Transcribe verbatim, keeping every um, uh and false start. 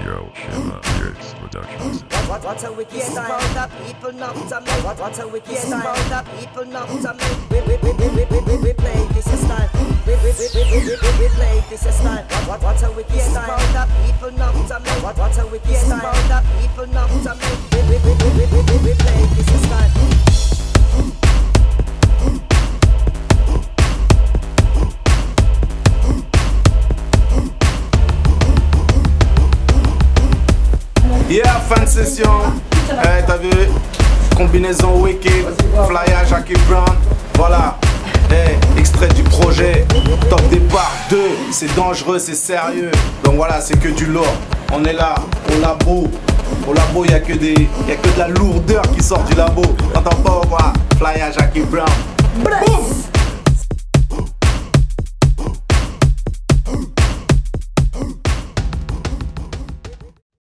Joe Shima Lyrics Productions. What, what a wicked style that people not to me. What, what a wicked style that people not to me. We, we, we, we, we, we, we play this style. We, we, we, we, we, we, we play this style. What, what, what a wicked style that people not to me. What, what a wicked style that people not to me. We, we, we, we, we, we, we play this style. Yeah, fin de session. Eh, t'as vu? Combinaison wicked, flyer Jackie Brown. Voilà. Eh, extrait du projet. Top départ deux. C'est dangereux, c'est sérieux. Donc voilà, c'est que du lourd. On est là, au labo. Au labo, il n'y a que des. Il y a que de la lourdeur qui sort du labo. T'entends pas ou quoi? Flyer Jackie Brown. Boum!